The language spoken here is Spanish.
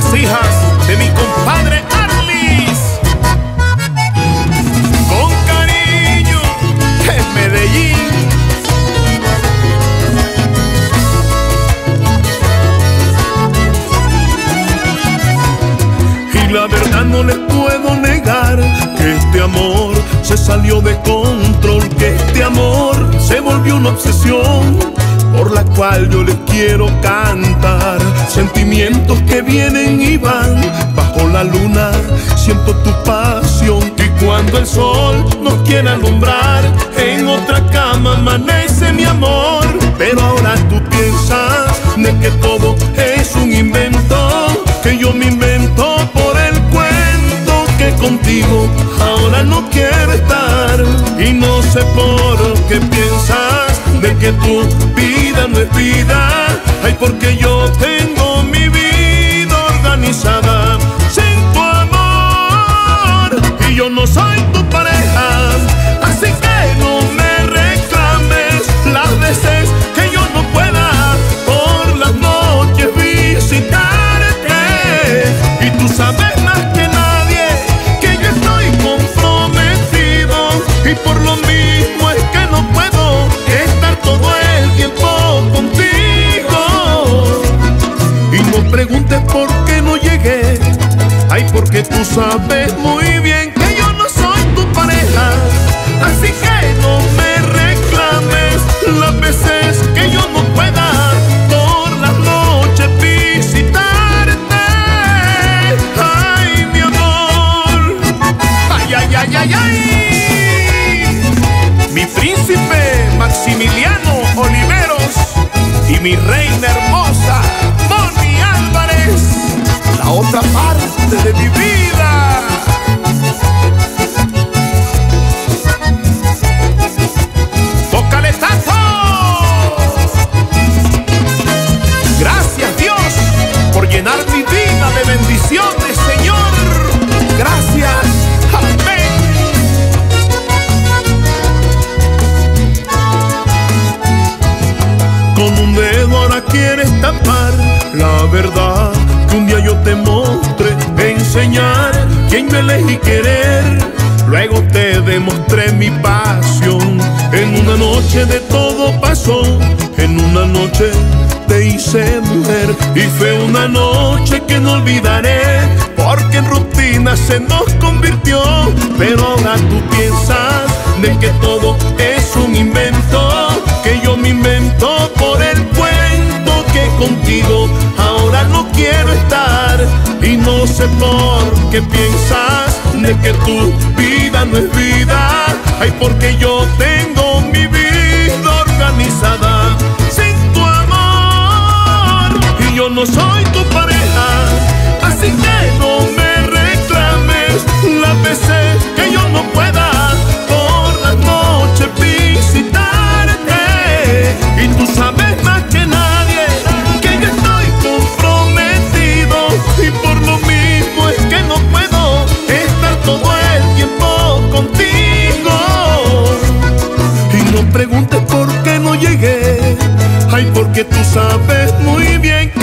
las hijas de mi compadre Arlis. Con cariño, en Medellín. Y la verdad no les puedo negar que este amor se salió de control, que este amor se volvió una obsesión por la cual yo les quiero cantar. Sentimientos que vienen y van bajo la luna, siento tu pasión. Y cuando el sol nos quiere alumbrar, en otra cama amanece mi amor. Pero ahora tú piensas de que todo es un invento, que yo me invento por el cuento, que contigo ahora no quiero estar. Y no sé por qué piensas de que tu vida no es vida. Ay, porque yo tengo mi vida organizada sin tu amor. Y yo no soy tu pareja, así que no me reclames las veces que yo no pueda por las noches visitarte. Y tú sabes más que nadie que yo estoy comprometido, y por lo mismo es que no puedo estar todo el tiempo contigo. Y no preguntes por qué no llegué, ay, porque tú sabes muy bien que yo no soy tu pareja. Así que no me reclames las veces que yo no pueda por las noches visitarte. Ay, mi amor, ay, ay, ay, ay, ay. Mi príncipe Maximiliano Oliveros y mi reina hermosa Moni Álvarez, la otra parte de mi vida. ¡Tócale tanto! Gracias, Dios, por llenar mi vida de bendiciones, Señor. Gracias. Amén. Con un dedo ahora quieres tapar la verdad que un día yo te mostré, enseñar quién me elegí querer. Luego te demostré mi pasión. En una noche de todo pasó, en una noche te hice mujer. Y fue una noche que no olvidaré, porque en rutina se nos convirtió. Pero ahora tú piensas de que todo es un invento, que yo me invento por el cuento, que contigo ahora no quiero estar. Y no sé por qué piensas de que tu vida no es vida. Ay, porque yo tengo mi vida organizada sin tu amor. Y yo no soy tu pareja, así que no me reclames las veces que yo no pueda por las noches visitarte. Y tú sabes más que nadie que yo estoy comprometido, y por lo mismo es que no puedo estar todo el tiempo contigo. Y no preguntes por qué no llegué, ay, porque tú sabes muy bien